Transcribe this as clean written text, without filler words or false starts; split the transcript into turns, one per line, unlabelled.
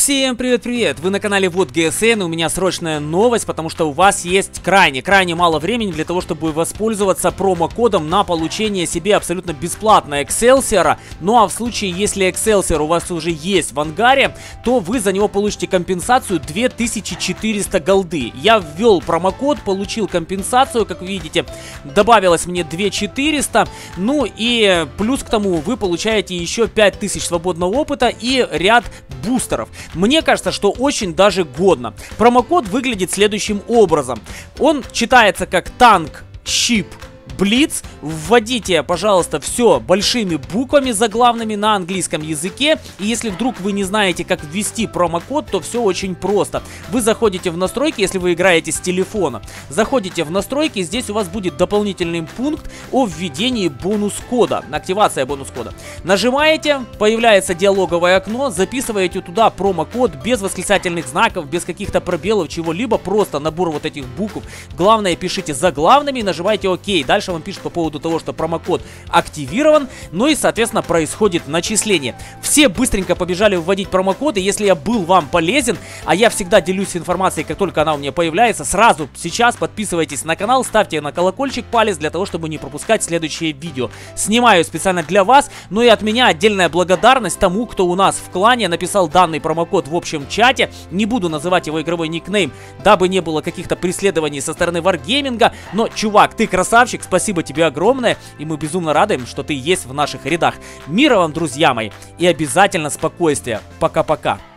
Всем привет-привет! Вы на канале Вот ГСН, и у меня срочная новость, потому что у вас есть крайне мало времени для того, чтобы воспользоваться промокодом на получение себе абсолютно бесплатно Excelsior. Ну а в случае, если Excelsior у вас уже есть в ангаре, то вы за него получите компенсацию 2400 голды. Я ввел промокод, получил компенсацию, как видите, добавилось мне 2400. Ну и плюс к тому вы получаете еще 5000 свободного опыта и ряд бустеров. Мне кажется, что очень даже годно. Промокод выглядит следующим образом. Он читается как танк, щип, Блиц. Вводите, пожалуйста, все большими буквами заглавными на английском языке. И если вдруг вы не знаете, как ввести промокод, то все очень просто. Вы заходите в настройки, если вы играете с телефона. Заходите в настройки, здесь у вас будет дополнительный пункт о введении бонус-кода, активация бонус-кода. Нажимаете, появляется диалоговое окно, записываете туда промокод без восклицательных знаков, без каких-то пробелов, чего-либо, просто набор вот этих букв. Главное, пишите заглавными и нажимаете ОК. Дальше вам пишут по поводу того, что промокод активирован, ну и, соответственно, происходит начисление. Все быстренько побежали вводить промокоды. Если я был вам полезен, а я всегда делюсь информацией, как только она у меня появляется, сразу сейчас подписывайтесь на канал, ставьте на колокольчик палец для того, чтобы не пропускать следующие видео. Снимаю специально для вас, ну и от меня отдельная благодарность тому, кто у нас в клане написал данный промокод в общем чате. Не буду называть его игровой никнейм, дабы не было каких-то преследований со стороны Wargaming, но, чувак, ты красавчик, спасибо тебе огромное, и мы безумно рады, что ты есть в наших рядах. Мира вам, друзья мои, и обязательно спокойствия. Пока-пока.